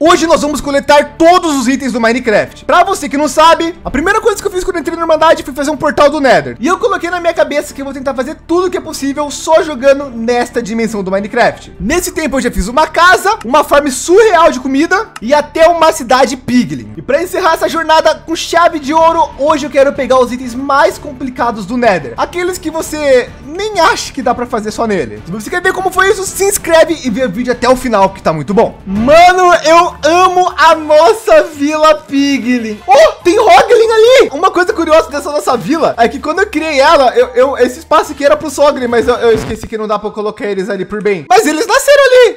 Hoje nós vamos coletar todos os itens do Minecraft. Pra você que não sabe, a primeira coisa que eu fiz quando entrei na Irmandade foi fazer um portal do Nether. E eu coloquei na minha cabeça que eu vou tentar fazer tudo que é possível só jogando nesta dimensão do Minecraft. Nesse tempo eu já fiz uma casa, uma farm surreal de comida e até uma cidade piglin. E para encerrar essa jornada com chave de ouro, hoje eu quero pegar os itens mais complicados do Nether. Aqueles que você nem acha que dá para fazer só nele. Se você quer ver como foi isso, se inscreve e vê o vídeo até o final que tá muito bom. Mano, eu amo a nossa vila piglin. Oh, tem Hoglin ali. Uma coisa curiosa dessa nossa vila é que quando eu criei ela, esse espaço aqui era pro Hoglin, mas eu esqueci que não dá para colocar eles ali por bem. Mas eles nasceram ali.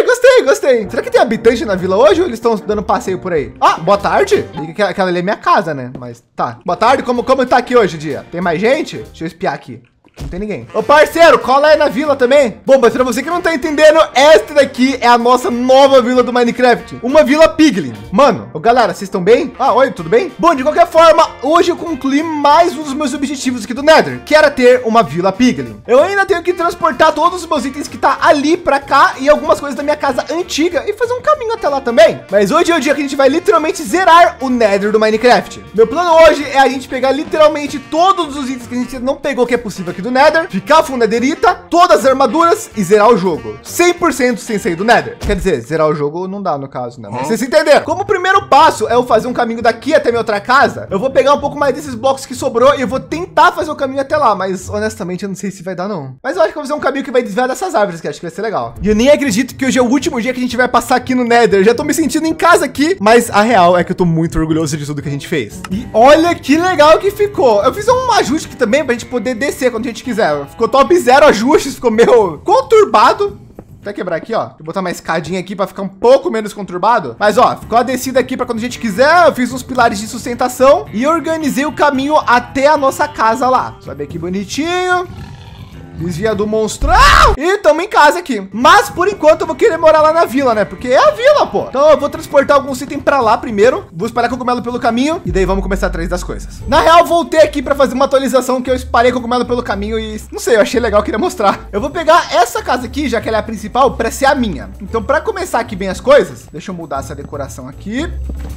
Gostei. Será que tem habitante na vila hoje ou eles estão dando passeio por aí? Ah, boa tarde. Aquela ali é minha casa, né? Mas tá. Boa tarde, como tá aqui hoje o dia? Tem mais gente? Deixa eu espiar aqui. Não tem ninguém. Ô parceiro, cola aí na vila também. Bom, mas pra você que não tá entendendo, esta daqui é a nossa nova vila do Minecraft. Uma vila piglin. Mano, ô galera, vocês estão bem? Ah, oi, tudo bem? Bom, de qualquer forma, hoje eu concluí mais um dos meus objetivos aqui do Nether, que era ter uma vila piglin. Eu ainda tenho que transportar todos os meus itens que tá ali pra cá e algumas coisas da minha casa antiga e fazer um caminho até lá também. Mas hoje é o dia que a gente vai literalmente zerar o Nether do Minecraft. Meu plano hoje é a gente pegar literalmente todos os itens que a gente não pegou que é possível aqui do Nether, ficar full netherita, todas as armaduras e zerar o jogo 100% sem sair do Nether. Quer dizer, zerar o jogo não dá no caso, né? Mas vocês entenderam? Como o primeiro passo é eu fazer um caminho daqui até minha outra casa, eu vou pegar um pouco mais desses blocos que sobrou e eu vou tentar fazer o caminho até lá, mas honestamente eu não sei se vai dar não. Mas eu acho que eu vou fazer um caminho que vai desviar dessas árvores, que acho que vai ser legal. E eu nem acredito que hoje é o último dia que a gente vai passar aqui no Nether. Eu já tô me sentindo em casa aqui, mas a real é que eu tô muito orgulhoso de tudo que a gente fez. E olha que legal que ficou. Eu fiz um ajuste aqui também pra gente poder descer quando a gente quiser. Ficou top zero ajustes, ficou meio conturbado. Até quebrar aqui, ó. Vou botar uma escadinha aqui para ficar um pouco menos conturbado. Mas, ó, ficou a descida aqui para quando a gente quiser. Eu fiz uns pilares de sustentação e organizei o caminho até a nossa casa lá. Sabe que bonitinho. Desvia do monstro. E tamo em casa aqui. Mas por enquanto eu vou querer morar lá na vila, né? Porque é a vila, pô. Então eu vou transportar alguns itens pra lá primeiro. Vou espalhar cogumelo pelo caminho. E daí vamos começar atrás das coisas. Na real, voltei aqui pra fazer uma atualização que eu espalhei cogumelo pelo caminho. E não sei, eu achei legal, queria mostrar. Eu vou pegar essa casa aqui, já que ela é a principal, pra ser a minha. Então pra começar aqui bem as coisas, deixa eu mudar essa decoração aqui.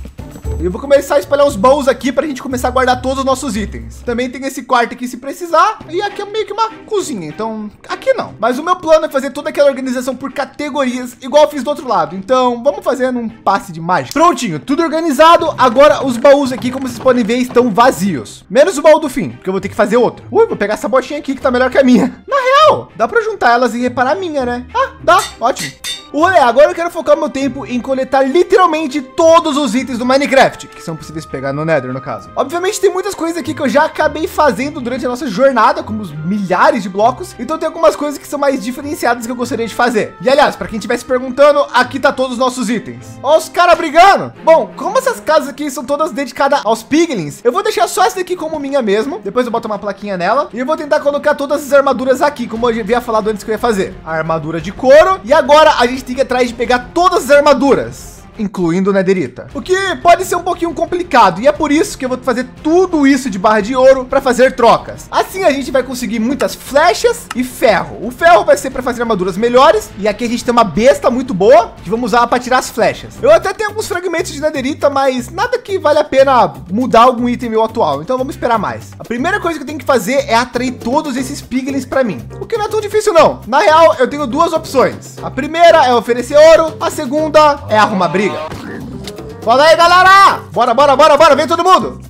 E eu vou começar a espalhar os baús aqui para a gente começar a guardar todos os nossos itens. Também tem esse quarto aqui se precisar. E aqui é meio que uma cozinha, então aqui não. Mas o meu plano é fazer toda aquela organização por categorias, igual eu fiz do outro lado. Então vamos fazer num passe de mágica. Prontinho, tudo organizado. Agora os baús aqui, como vocês podem ver, estão vazios. Menos o baú do fim, porque eu vou ter que fazer outro. Ui, vou pegar essa botinha aqui que tá melhor que a minha. Na real, dá para juntar elas e reparar a minha, né? Ah, dá, ótimo. Olha, agora eu quero focar meu tempo em coletar literalmente todos os itens do Minecraft, que são possíveis pegar no Nether, no caso. Obviamente tem muitas coisas aqui que eu já acabei fazendo durante a nossa jornada, como os milhares de blocos. Então tem algumas coisas que são mais diferenciadas que eu gostaria de fazer. E aliás, para quem estivesse perguntando, aqui tá todos os nossos itens. Ó os caras brigando. Bom, como essas casas aqui são todas dedicadas aos piglins, eu vou deixar só essa daqui como minha mesmo. Depois eu boto uma plaquinha nela. E eu vou tentar colocar todas as armaduras aqui, como eu havia falado antes que eu ia fazer. A armadura de couro. E agora a gente tem que ir atrás de pegar todas as armaduras, incluindo netherita, o que pode ser um pouquinho complicado, e é por isso que eu vou fazer tudo isso de barra de ouro para fazer trocas. Assim a gente vai conseguir muitas flechas e ferro. O ferro vai ser para fazer armaduras melhores, e aqui a gente tem uma besta muito boa que vamos usar para tirar as flechas. Eu até tenho alguns fragmentos de netherita, mas nada que vale a pena mudar algum item meu atual, então vamos esperar mais. A primeira coisa que eu tenho que fazer é atrair todos esses piglins para mim, o que não é tão difícil não. Na real, eu tenho duas opções. A primeira é oferecer ouro, a segunda é arrumar briga. Fala aí, galera! Bora, vem todo mundo!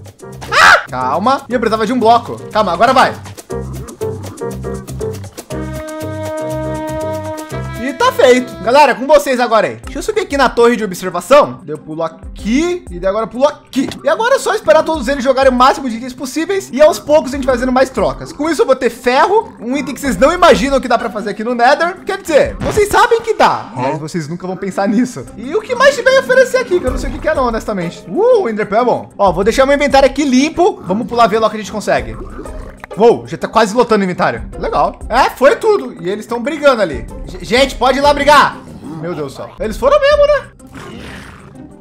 Ah! Calma, e eu precisava de um bloco. Calma, agora vai. E tá feito. Galera, com vocês agora aí. Deixa eu subir aqui na torre de observação. Eu pulo aqui e daí agora eu pulo aqui. E agora é só esperar todos eles jogarem o máximo de itens possíveis e aos poucos a gente vai fazendo mais trocas. Com isso eu vou ter ferro, um item que vocês não imaginam que dá para fazer aqui no Nether. Quer dizer, vocês sabem que dá, mas vocês nunca vão pensar nisso. E o que mais tiver a oferecer aqui, que eu não sei o que é não, honestamente. O Enderpearl é bom. Ó, vou deixar meu inventário aqui limpo. Vamos pular ver lá o que a gente consegue. Uou, já tá quase lotando o inventário. Legal. É, foi tudo. E eles estão brigando ali. Gente, pode ir lá brigar. Meu Deus do céu. Eles foram mesmo, né? Tem gente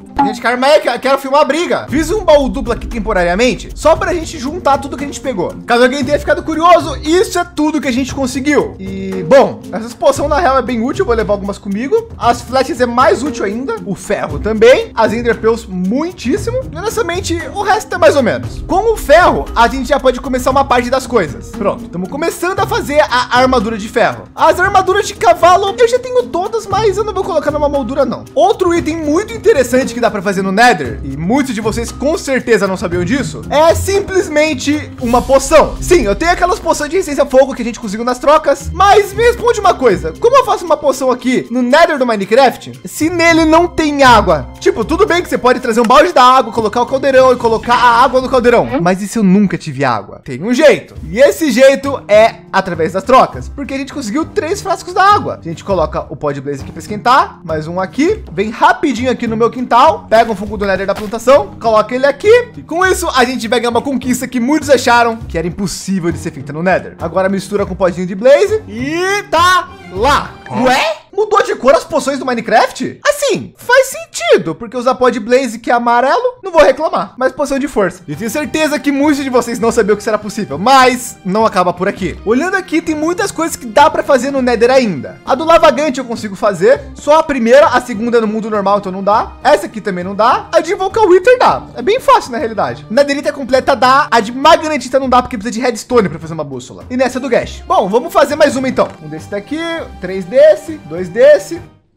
calma aí, quero filmar a briga. Fiz um baú duplo aqui temporariamente, só pra gente juntar tudo que a gente pegou. Caso alguém tenha ficado curioso, isso é tudo que a gente conseguiu. E, bom, essas poções na real é bem útil, vou levar algumas comigo. As flechas é mais útil ainda, o ferro também, as Ender Pearls muitíssimo. E, honestamente, o resto é mais ou menos. Com o ferro, a gente já pode começar uma parte das coisas. Pronto, estamos começando a fazer a armadura de ferro. As armaduras de cavalo, eu já tenho todas, mas eu não vou colocar numa moldura, não. Outro item muito interessante que dá para fazer no Nether, e muitos de vocês com certeza não sabiam disso, é simplesmente uma poção. Sim, eu tenho aquelas poções de resistência a fogo que a gente conseguiu nas trocas, mas me responde uma coisa, como eu faço uma poção aqui no Nether do Minecraft, se nele não tem água? Tipo, tudo bem que você pode trazer um balde da água, colocar o caldeirão e colocar a água no caldeirão, mas e se eu nunca tive água? Tem um jeito, e esse jeito é através das trocas, porque a gente conseguiu 3 frascos da água. A gente coloca o pó de blaze aqui para esquentar, mais um aqui, vem rapidinho aqui no meu quintal, pega um fungo do Nether da plantação, coloca ele aqui, e com isso a gente vai ganhar uma conquista que muitos acharam que era impossível de ser feita no Nether. Agora mistura com o podinho de blaze e tá lá. Ué? Mudou de cor as poções do Minecraft? Assim, faz sentido, porque usar pó de blaze que é amarelo, não vou reclamar, mas poção de força. E tenho certeza que muitos de vocês não sabiam que isso era possível, mas não acaba por aqui. Olhando aqui, tem muitas coisas que dá para fazer no Nether ainda. A do lavagante eu consigo fazer, só a primeira, a segunda é no mundo normal, então não dá. Essa aqui também não dá. A de Invocar Wither dá. É bem fácil na realidade. Netherita completa dá, a de magnetita não dá porque precisa de redstone para fazer uma bússola. E nessa do Gash. Bom, vamos fazer mais uma então. Um desse daqui, 3 desse, 2 desse.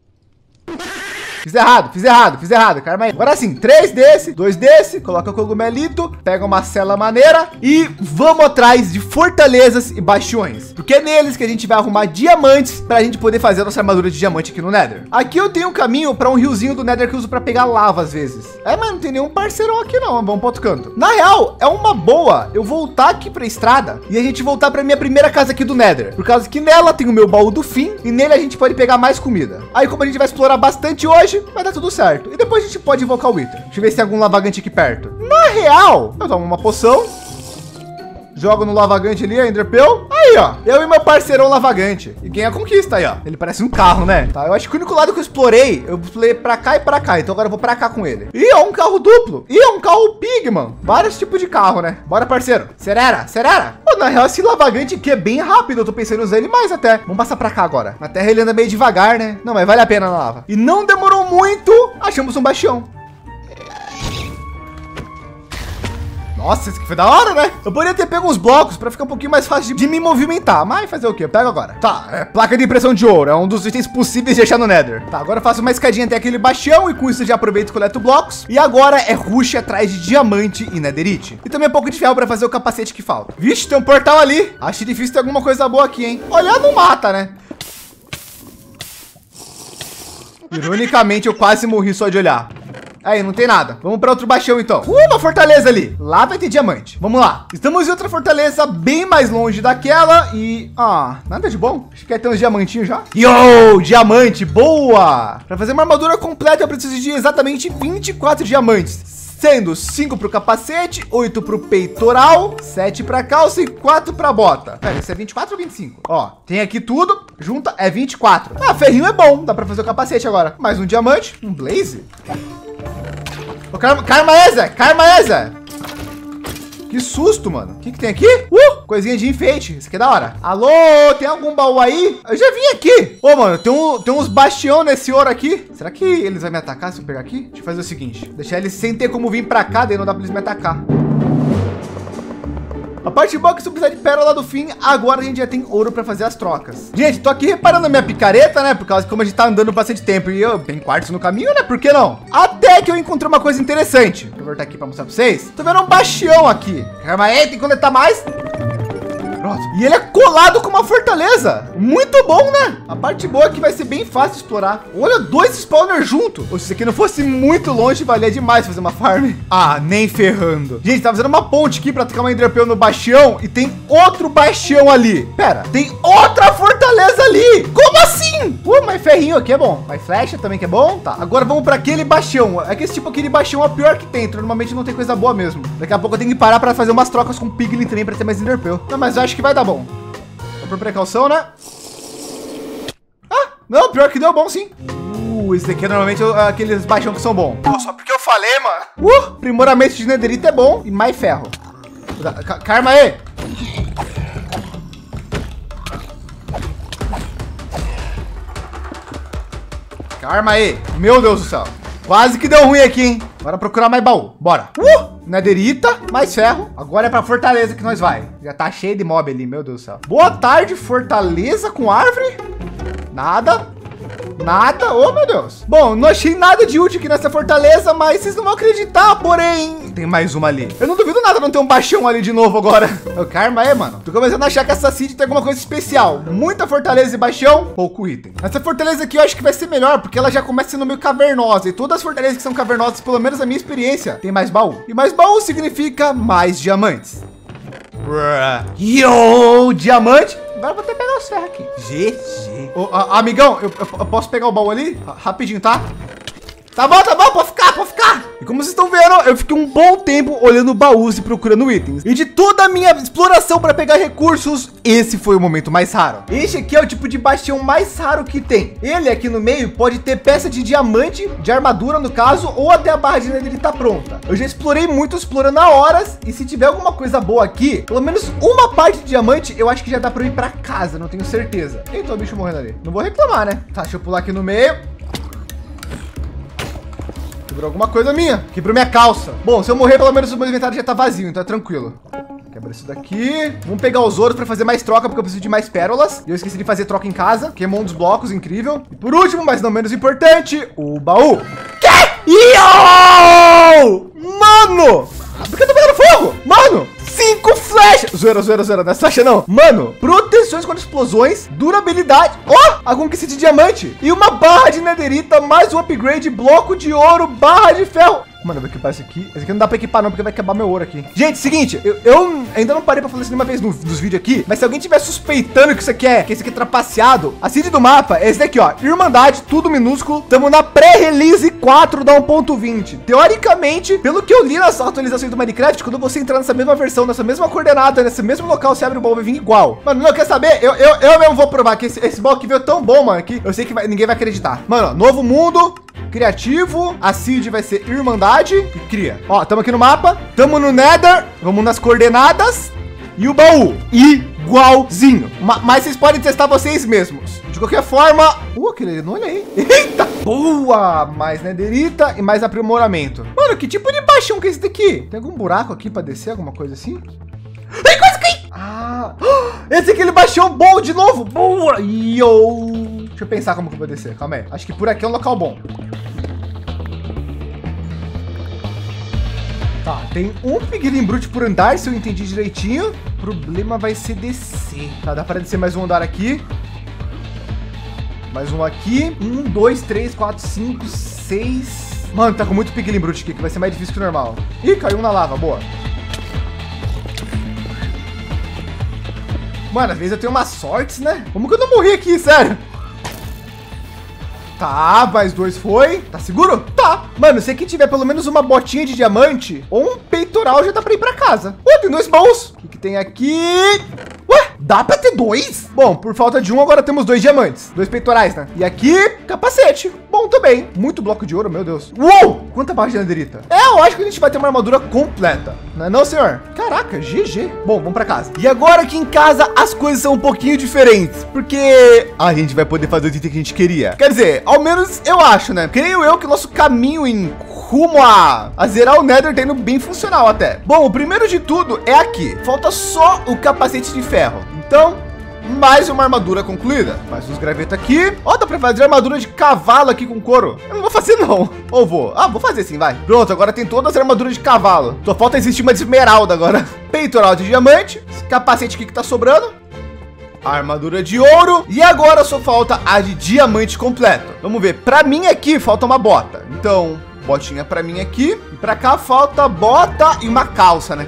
Fiz errado, calma aí. Agora sim, 3 desse, 2 desse, coloca o cogumelito, pega uma cela maneira e vamos atrás de fortalezas e bastiões. Porque é neles que a gente vai arrumar diamantes para a gente poder fazer a nossa armadura de diamante aqui no Nether. Aqui eu tenho um caminho para um riozinho do Nether que eu uso para pegar lava às vezes. É, mas não tem nenhum parceirão aqui não, vamos para outro canto. Na real, é uma boa eu voltar aqui para a estrada e a gente voltar para minha primeira casa aqui do Nether. Por causa que nela tem o meu baú do fim e nele a gente pode pegar mais comida. Aí como a gente vai explorar bastante hoje, vai dar tudo certo. E depois a gente pode invocar o Wither. Deixa eu ver se tem algum lavagante aqui perto. Na real, eu tomo uma poção, jogo no lavagante ali, a Ender Pearl. Aí, ó, eu e meu parceirão lavagante. E ganha a conquista aí, ó. Ele parece um carro, né? Tá, eu acho que o único lado que eu explorei pra cá e pra cá. Então agora eu vou pra cá com ele. Ih, ó, um carro duplo. Ih, ó, um carro Pigman. Vários tipos de carro, né? Bora, parceiro. Serera. Pô, na real, esse lavagante aqui é bem rápido. Eu tô pensando em usar ele mais até. Vamos passar pra cá agora. Na terra ele anda meio devagar, né? Não, mas vale a pena na lava. E não demorou muito. Achamos um bastião. Nossa, isso aqui foi da hora, né? Eu poderia ter pego uns blocos para ficar um pouquinho mais fácil de me movimentar, mas fazer o quê? Eu pego agora. Tá, placa de impressão de ouro, é um dos itens possíveis de achar no Nether. Tá, agora eu faço uma escadinha até aquele bastião e com isso eu já aproveito e coleto blocos. E agora é rush atrás de diamante e netherite. E também um pouco de ferro para fazer o capacete que falta. Vixe, tem um portal ali. Acho difícil ter alguma coisa boa aqui, hein? Olhar não mata, né? Ironicamente, eu quase morri só de olhar. Aí, não tem nada. Vamos para outro bastião, então. Uma fortaleza ali. Lá vai ter diamante. Vamos lá. Estamos em outra fortaleza bem mais longe daquela e... Ah, nada de bom. Acho que quer ter uns diamantinhos já. Yo, diamante. Boa. Para fazer uma armadura completa, eu preciso de exatamente 24 diamantes. Sendo 5 para o capacete, 8 para o peitoral, 7 para a calça e 4 para a bota. Pera, isso é 24 ou 25? Ó, tem aqui tudo. Junta é 24. Ah, ferrinho é bom. Dá para fazer o capacete agora. Mais um diamante. Um blaze. Carmaeza! Que susto, mano. O que tem aqui? Coisinha de enfeite. Isso aqui é da hora. Alô, tem algum baú aí? Eu já vim aqui. Ô, mano, tem uns bastião nesse ouro aqui. Será que eles vão me atacar se eu pegar aqui? Deixa eu fazer o seguinte. Deixar eles sem ter como vir pra cá, daí não dá pra eles me atacar. A parte boa é que se eu precisar de pérola do fim, agora a gente já tem ouro para fazer as trocas. Gente, tô aqui reparando a minha picareta, né? Por causa de como a gente tá andando bastante tempo e eu tem quartzo no caminho, né? Por que não? Até que eu encontrei uma coisa interessante. Vou voltar aqui para mostrar para vocês. Tô vendo um bastião aqui. Calma aí, tem que coletar mais. Pronto. E ele é colado com uma fortaleza. Muito bom, né? A parte boa é que vai ser bem fácil de explorar. Olha, 2 spawners junto. Ou se isso aqui não fosse muito longe, valia demais fazer uma farm. Ah, nem ferrando. Gente, tá fazendo uma ponte aqui para atacar uma Ender Pearl no bastião e tem outro bastião ali. Pera, tem outra fortaleza ali. Como assim? Mas ferrinho aqui é bom. Mas flecha também que é bom. Tá, agora vamos para aquele bastião. É que esse tipo aquele bastião é o pior que tem. Então, normalmente não tem coisa boa mesmo. Daqui a pouco eu tenho que parar para fazer umas trocas com Piglin também para ter mais Ender Pearl. Não, mas eu acho que vai dar bom. Só por precaução, né? Ah, não, pior que deu bom sim. Esse daqui é normalmente aqueles baixão que são bons. Só porque eu falei, mano. Aprimoramento de netherita é bom e mais ferro. Karma aí. Karma aí. Meu Deus do céu. Quase que deu ruim aqui, hein? Bora procurar mais baú. Bora. Netherita, mais ferro. Agora é pra fortaleza que nós vai. Já tá cheio de mob ali, meu Deus do céu. Boa tarde, fortaleza com árvore. Nada. Nada. Oh, meu Deus. Bom, não achei nada de útil aqui nessa fortaleza, mas vocês não vão acreditar, porém... Tem mais uma ali. Eu não duvido nada não ter um baixão ali de novo agora. O Karma é, mano. Tô começando a achar que essa seed tem alguma coisa especial. Muita fortaleza e baixão, pouco item. Essa fortaleza aqui eu acho que vai ser melhor, porque ela já começa sendo meio cavernosa. E todas as fortalezas que são cavernosas, pelo menos na minha experiência, tem mais baú. E mais baú significa mais diamantes. Yo, diamante. Agora eu vou até pegar os ferros aqui. GG. Amigão, eu posso pegar o baú ali? Rapidinho, tá? Tá bom, pode ficar. E como vocês estão vendo, eu fiquei um bom tempo olhando baús e procurando itens. E de toda a minha exploração para pegar recursos, esse foi o momento mais raro. Este aqui é o tipo de bastião mais raro que tem. Ele aqui no meio pode ter peça de diamante, de armadura no caso, ou até a barra de nether tá pronta. Eu já explorei muito, explorando há horas. E se tiver alguma coisa boa aqui, pelo menos uma parte de diamante, eu acho que já dá para eu ir para casa, não tenho certeza. Eita, o bicho morrendo ali. Não vou reclamar, né? Tá, deixa eu pular aqui no meio. Quebrou alguma coisa minha. Quebrou minha calça. Bom, se eu morrer, pelo menos o meu inventário já tá vazio, então é tranquilo. Quebra isso daqui. Vamos pegar os ouros para fazer mais troca, porque eu preciso de mais pérolas. E eu esqueci de fazer troca em casa. Queimou um dos blocos, incrível. E por último, mas não menos importante, o baú. Que? Yo! Mano! Por que eu tô pegando fogo? Mano! 5 flechas. Zoeira, não é flecha não. Mano, proteções contra explosões, durabilidade. A conquista de diamante. E uma barra de netherita, mais um upgrade, bloco de ouro, barra de ferro. Mano, eu vou equipar esse aqui. Esse aqui não dá pra equipar não, porque vai acabar meu ouro aqui. Gente, seguinte, eu ainda não parei pra falar isso nenhuma vez nos vídeos aqui, mas se alguém tiver suspeitando que isso aqui é trapaceado, a seed do mapa é esse daqui, ó. Irmandade, tudo minúsculo. Tamo na pré-release 4 da 1.20. Teoricamente, pelo que eu li nas atualizações do Minecraft, quando você entrar nessa mesma versão, nessa mesma coordenada, nesse mesmo local, você abre o baú, vai vir igual. Mano, não quer saber? Eu mesmo vou provar que esse baú aqui veio tão bom, mano, que eu sei que ninguém vai acreditar. Mano, ó, novo mundo, criativo, a seed vai ser Irmandade e cria. Ó, tamo aqui no mapa, tamo no Nether, vamos nas coordenadas e o baú igualzinho. Mas vocês podem testar vocês mesmos. De qualquer forma, aquele não olhei. Eita, boa, mais netherita e mais aprimoramento. Mano, que tipo de baixão que é esse daqui? Tem algum buraco aqui para descer, alguma coisa assim? Ai, quase caí. Esse é aquele baixão bom de novo. Boa. Yo. Deixa eu pensar como que eu vou descer. Calma aí. Acho que por aqui é um local bom. Tá, tem um piglin brute por andar, se eu entendi direitinho. O problema vai ser descer. Tá, dá para descer mais um andar aqui. Mais um aqui. 1, 2, 3, 4, 5, 6. Mano, tá com muito piglin brute aqui, que vai ser mais difícil que o normal. Ih, caiu um na lava, boa. Mano, às vezes eu tenho umas sortes, né? Como que eu não morri aqui, sério? Tá, mais 2 foi. Tá seguro? Tá. Mano, se aqui tiver pelo menos uma botinha de diamante ou um peitoral, já dá pra ir pra casa. Tem 2 baús. O que tem aqui? Ué, dá pra ter 2? Bom, por falta de um, agora temos 2 diamantes. 2 peitorais, né? E aqui, capacete. Bom também. Muito bloco de ouro, meu Deus. Uou! Quanta barra de netherita. Eu acho que a gente vai ter uma armadura completa. Não é não, senhor? Caraca, GG. Bom, vamos pra casa. E agora aqui em casa, as coisas são um pouquinho diferentes. Porque a gente vai poder fazer o item que a gente queria. Quer dizer, ao menos eu acho, né? Creio eu que o nosso caminho em rumo a zerar o Nether tá indo bem funcional até. Bom, o primeiro de tudo é aqui. Falta só o capacete de ferro. Então, mais uma armadura concluída. Mais uns gravetos aqui. Dá pra fazer armadura de cavalo aqui com couro. Eu não vou fazer não. Ou vou? Vou fazer sim, vai. Pronto, agora tem todas as armaduras de cavalo. Só falta existir uma de esmeralda agora. Peitoral de diamante. Esse capacete aqui que tá sobrando. A armadura de ouro. E agora só falta a de diamante completo. Vamos ver. Para mim aqui falta uma bota. Então, botinha para mim aqui. E para cá falta bota e uma calça, né?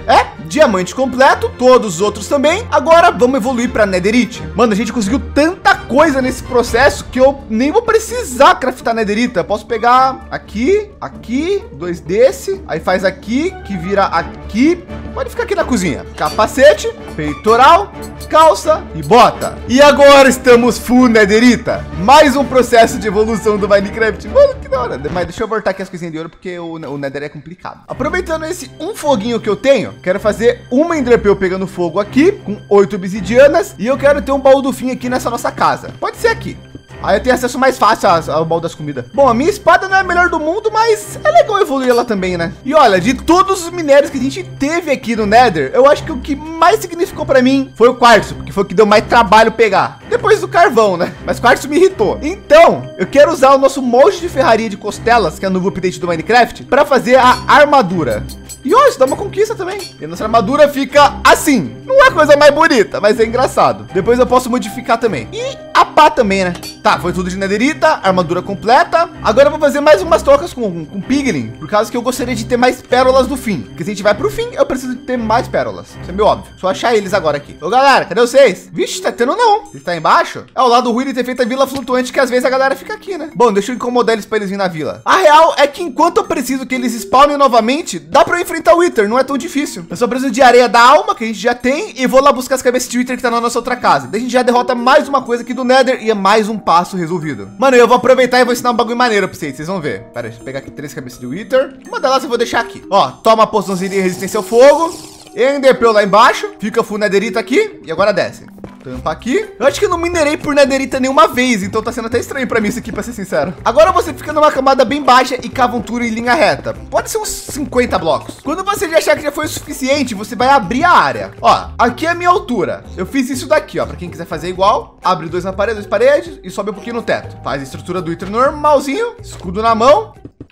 diamante completo, todos os outros também. Agora vamos evoluir para netherite. Mano, a gente conseguiu tanta coisa nesse processo que eu nem vou precisar craftar netherita. Posso pegar aqui, aqui, 2 desse, aí faz aqui, que vira aqui. Pode ficar aqui na cozinha. Capacete, peitoral, calça e bota. E agora estamos full netherita. Mais um processo de evolução do Minecraft. Mano, que da hora. Mas deixa eu voltar aqui as coisinhas de ouro, porque o nether é complicado. Aproveitando esse um foguinho que eu tenho, quero fazer uma enderpearl pegando fogo aqui, com 8 obsidianas. E eu quero ter um baú do fim aqui nessa nossa casa. Pode ser aqui. Aí eu tenho acesso mais fácil ao baú das comidas. Bom, a minha espada não é a melhor do mundo, mas é legal evoluir ela também, né? E olha, de todos os minérios que a gente teve aqui no Nether, eu acho que o que mais significou para mim foi o quartzo, porque foi o que deu mais trabalho pegar. Depois do carvão, né? Mas quartzo me irritou. Então, eu quero usar o nosso molde de ferraria de costelas, que é o novo update do Minecraft, para fazer a armadura. E ó, isso dá uma conquista também. E a nossa armadura fica assim. Não é a coisa mais bonita, mas é engraçado. Depois eu posso modificar também. E a pá também, né? Tá, foi tudo de netherita, armadura completa. Agora eu vou fazer mais umas trocas com piglin, por causa que eu gostaria de ter mais pérolas do fim. Porque se a gente vai pro fim, eu preciso ter mais pérolas. Isso é meio óbvio. Só achar eles agora aqui. Ô, galera, cadê vocês? Vixe, tá tendo não. Ele tá embaixo? É o lado ruim de ter feito a vila flutuante, que às vezes a galera fica aqui, né? Bom, deixa eu incomodar eles pra eles virem na vila. A real é que enquanto eu preciso que eles spawnem novamente, dá pra eu enfrentar o Wither, não é tão difícil. Eu só preciso de areia da alma, que a gente já tem, e vou lá buscar as cabeças de Wither que tá na nossa outra casa. Daí a gente já derrota mais uma coisa aqui do Nether e é mais um passo resolvido. Mano, eu vou aproveitar e vou ensinar um bagulho maneiro pra vocês vão ver. Pera aí, deixa eu pegar aqui 3 cabeças de Wither. Uma delas eu vou deixar aqui. Ó, toma a poçãozinha de resistência ao fogo. Enderpearl lá embaixo. Fica full netherita aqui. E agora desce. Tampa aqui. Eu acho que eu não minerei por netherita nenhuma vez, então tá sendo até estranho pra mim isso aqui, pra ser sincero. Agora você fica numa camada bem baixa e cava um túnel em linha reta. Pode ser uns 50 blocos. Quando você já achar que já foi o suficiente, você vai abrir a área. Ó, aqui é a minha altura. Eu fiz isso daqui, ó, pra quem quiser fazer igual. Abre 2 paredes e sobe um pouquinho no teto. Faz a estrutura do Wither normalzinho, escudo na mão.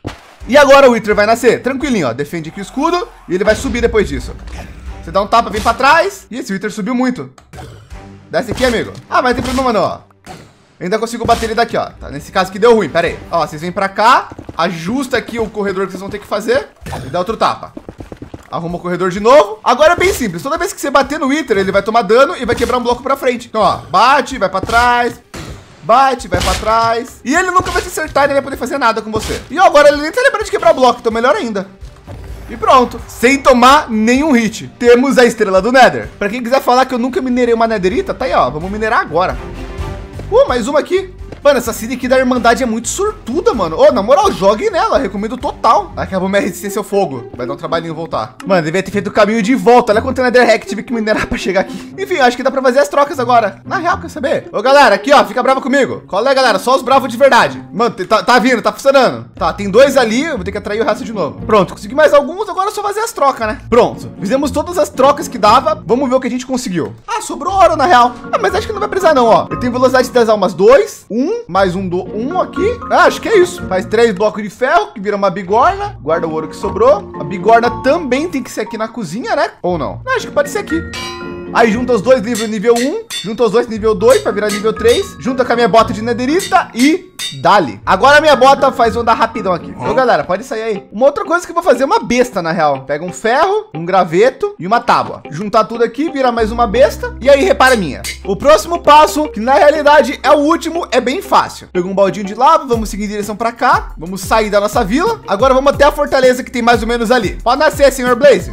E agora o Wither vai nascer, tranquilinho, ó. Defende aqui o escudo e ele vai subir depois disso. Você dá um tapa, vem pra trás. E esse Wither subiu muito. Desce aqui, amigo. Ah, mas não tem problema não, ó. Eu ainda consigo bater ele daqui, ó. Tá, nesse caso aqui deu ruim, pera aí. Ó, vocês vêm pra cá, ajusta aqui o corredor que vocês vão ter que fazer e dá outro tapa. Arruma o corredor de novo. Agora é bem simples. Toda vez que você bater no Wither, ele vai tomar dano e vai quebrar um bloco pra frente. Então, ó, bate, vai pra trás. Bate, vai pra trás. E ele nunca vai te acertar e nem vai poder fazer nada com você. E ó, agora ele nem tá lembrando de quebrar o bloco, então melhor ainda. E pronto, sem tomar nenhum hit. Temos a estrela do Nether. Para quem quiser falar que eu nunca minerei uma netherita, tá aí, ó. Vamos minerar agora. Mais uma aqui. Mano, essa seed aqui da Irmandade é muito sortuda, mano. Ô, na moral, joguem nela. Recomendo total. Acabou minha resistência ao fogo. Vai dar um trabalhinho voltar. Mano, devia ter feito o caminho de volta. Olha quanto Nether Hack tive que minerar pra chegar aqui. Enfim, acho que dá pra fazer as trocas agora. Na real, quer saber? Ô, galera, aqui, ó. Fica bravo comigo. Qual é, galera? Só os bravos de verdade. Mano, tá vindo, tá funcionando. Tá, tem 2 ali. Eu vou ter que atrair o resto de novo. Pronto, consegui mais alguns. Agora é só fazer as trocas, né? Pronto. Fizemos todas as trocas que dava. Vamos ver o que a gente conseguiu. Ah, sobrou ouro, na real. Ah, mas acho que não vai precisar, não, ó. Eu tenho velocidade das almas 2. 1, mais um do 1 aqui. Ah, acho que é isso. Faz 3 blocos de ferro, que vira uma bigorna. Guarda o ouro que sobrou. A bigorna também tem que ser aqui na cozinha, né? Ou não? Não, acho que pode ser aqui. Aí junta os dois livros nível 1. Junta os dois nível 2 para virar nível 3. Junta com a minha bota de netherita e dali. Agora a minha bota faz eu andar rapidão aqui. Então, galera, pode sair aí. Uma outra coisa que eu vou fazer é uma besta, na real. Pega um ferro, um graveto e uma tábua. Juntar tudo aqui, vira mais uma besta. E aí, repara a minha. O próximo passo, que na realidade é o último, é bem fácil. Pega um baldinho de lava, vamos seguir em direção para cá. Vamos sair da nossa vila. Agora vamos até a fortaleza que tem mais ou menos ali. Pode nascer, senhor Blaze.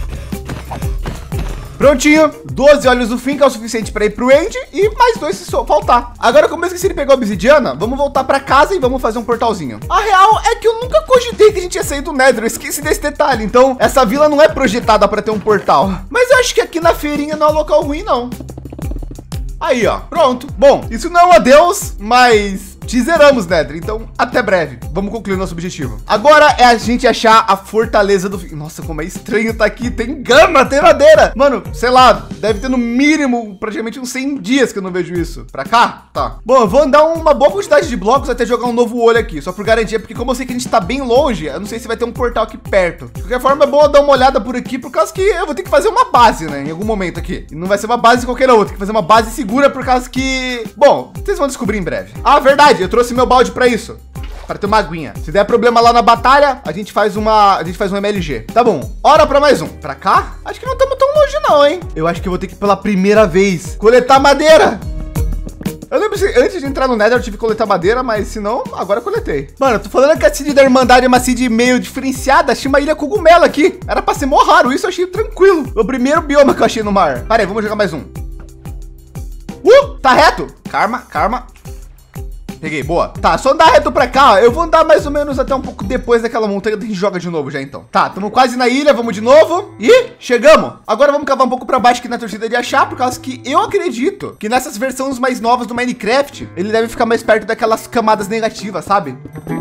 Prontinho, 12 olhos do fim, que é o suficiente para ir pro end, e mais 2 se faltar. Agora, como eu esqueci de pegar a obsidiana, vamos voltar para casa e vamos fazer um portalzinho. A real é que eu nunca cogitei que a gente ia sair do Nether, eu esqueci desse detalhe. Então, essa vila não é projetada para ter um portal. Mas eu acho que aqui na feirinha não é um local ruim, não. Aí, ó, pronto. Bom, isso não é um adeus, mas te zeramos, Nether. Então, até breve. Vamos concluir nosso objetivo. Agora é a gente achar a fortaleza do fim. Nossa, como é estranho tá aqui. Tem gama, tem madeira. Mano, sei lá, deve ter no mínimo praticamente uns 100 dias que eu não vejo isso. Pra cá? Tá. Bom, eu vou andar uma boa quantidade de blocos até jogar um novo olho aqui. Só por garantia, porque como eu sei que a gente tá bem longe, eu não sei se vai ter um portal aqui perto. De qualquer forma, é bom eu dar uma olhada por aqui, por causa que eu vou ter que fazer uma base, né? Em algum momento aqui. E não vai ser uma base qualquer outra. Tem que fazer uma base segura por causa que... Bom, vocês vão descobrir em breve. Ah, verdade. Eu trouxe meu balde para isso. para ter uma aguinha. Se der problema lá na batalha, a gente faz um MLG. Tá bom, hora para mais um. Para cá? Acho que não estamos tão longe não, hein? Eu acho que eu vou ter que pela primeira vez coletar madeira. Eu lembro que antes de entrar no Nether eu tive que coletar madeira, mas se não, agora eu coletei. Mano, eu tô falando que a seed da Irmandade é uma seed meio diferenciada. Achei uma ilha cogumelo aqui. Era pra ser mó raro, isso eu achei tranquilo. O primeiro bioma que eu achei no mar. Pera aí, vamos jogar mais um. Tá reto. Karma. Peguei, boa. Tá, só andar reto pra cá, ó. Eu vou andar mais ou menos até um pouco depois daquela montanha. A gente joga de novo já, então. Tá, estamos quase na ilha, vamos de novo. E chegamos. Agora vamos cavar um pouco pra baixo aqui na torcida de achar, por causa que eu acredito que nessas versões mais novas do Minecraft, ele deve ficar mais perto daquelas camadas negativas, sabe?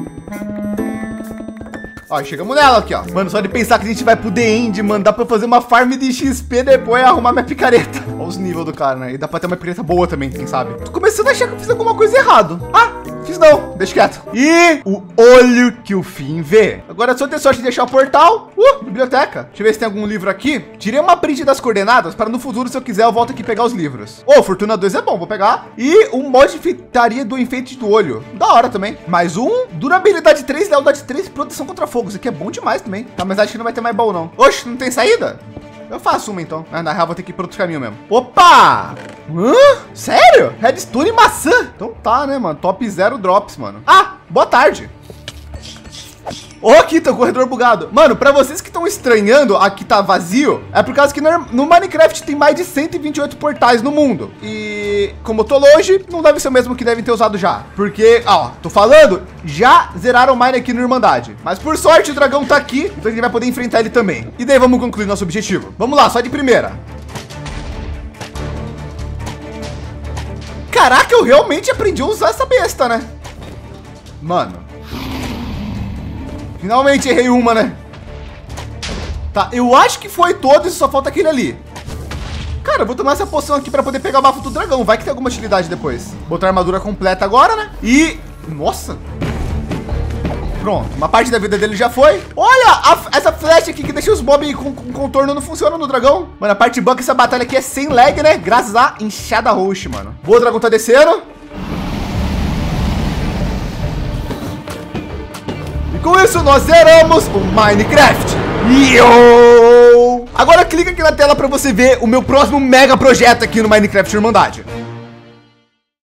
Ó, chegamos nela aqui, ó. Mano, só de pensar que a gente vai pro The End, mano, dá pra fazer uma farm de XP depois e arrumar minha picareta. Olha os níveis do cara, né? E dá pra ter uma picareta boa também, quem sabe? Tô começando a achar que eu fiz alguma coisa errado. Ah, fiz não. Deixa quieto. E o olho que o fim vê. Agora é só ter sorte de deixar o portal. Biblioteca. Deixa eu ver se tem algum livro aqui. Tirei uma print das coordenadas para no futuro, se eu quiser, eu volto aqui pegar os livros. Fortuna 2 é bom, vou pegar. E um mod de enfeitaria do enfeite do olho. Da hora também. Mais um. Durabilidade 3, lealdade 3, proteção contra fogo. Isso aqui é bom demais também. Tá, mas acho que não vai ter mais baú, não. Oxe, não tem saída? Eu faço uma, então. Na real, vou ter que ir para outro caminho mesmo. Opa! Sério? Redstone e maçã? Então tá, né, mano? Top 0 drops, mano. Ah, boa tarde. Aqui tá o corredor bugado. Mano, pra vocês que estão estranhando, aqui tá vazio, é por causa que no Minecraft tem mais de 128 portais no mundo. E como eu tô longe, não deve ser o mesmo que devem ter usado já. Porque, ó, tô falando, já zeraram o Mine aqui no Irmandade. Mas por sorte o dragão tá aqui, então a gente vai poder enfrentar ele também. E daí vamos concluir nosso objetivo. Vamos lá, só de primeira. Caraca, eu realmente aprendi a usar essa besta, né? Mano. Finalmente errei uma, né? Tá, eu acho que foi todo e só falta aquele ali. Cara, eu vou tomar essa poção aqui para poder pegar o bafo do dragão. Vai que tem alguma utilidade depois. Botar a armadura completa agora, né? E... nossa! Pronto, uma parte da vida dele já foi. Olha, essa flecha aqui que deixa os mobs com contorno não funciona no dragão. Mano, a parte boa é que essa batalha aqui é sem lag, né? Graças à enxada roxa, mano. Boa, o dragão tá descendo. Com isso, nós zeramos o Minecraft. Agora clica aqui na tela para você ver o meu próximo mega projeto aqui no Minecraft Irmandade.